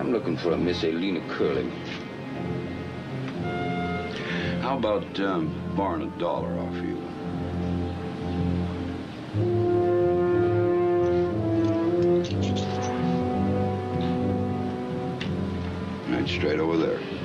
I'm looking for a Miss Elena Curley. How about borrowing $1 off you? Right straight over there.